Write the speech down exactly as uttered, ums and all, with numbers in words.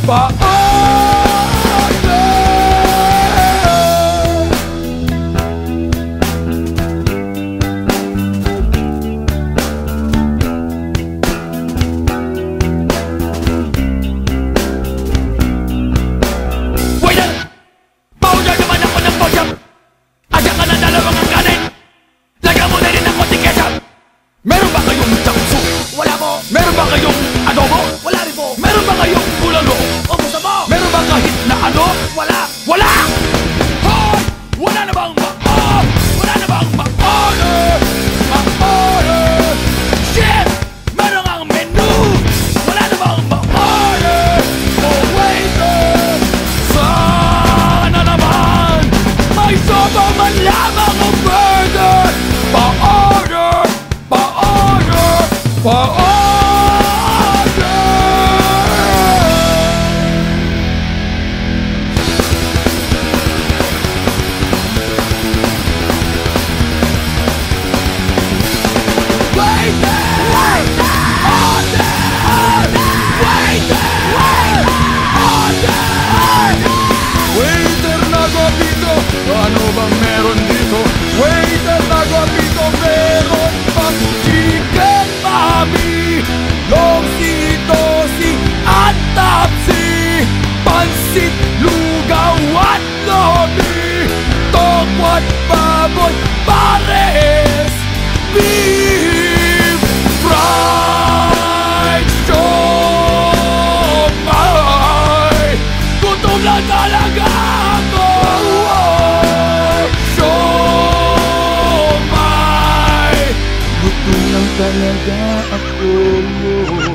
Meron ba kayong jaksu? Wala po. Meron ba kayong adobo? Wala rin po. Meron ba kayong bulalo? O gusto mo? Meron ba kahit na ano? Wala. Wala! Hoy! Wala na bang ma-on? Wala na bang ma-order? Ma-order? Shit! Meron ang menu! Wala na bang ma-order? Oh waiter! Sana naman may sopa man lamang o burger! Pa-order! Pa-order! Pa-order! Waiter! Waiter! Order! Order! Waiter! Order! Waiter na guapito, ano bang meron dito? Waiter na guapito, meron bang chicken mami? Losi-tosi at tapsi, pansit, lugaw at lomi, tokwat, baboy, pares, beef, fried siomay. Gutom lang talaga ako. Siomay. Gutom lang talaga ako.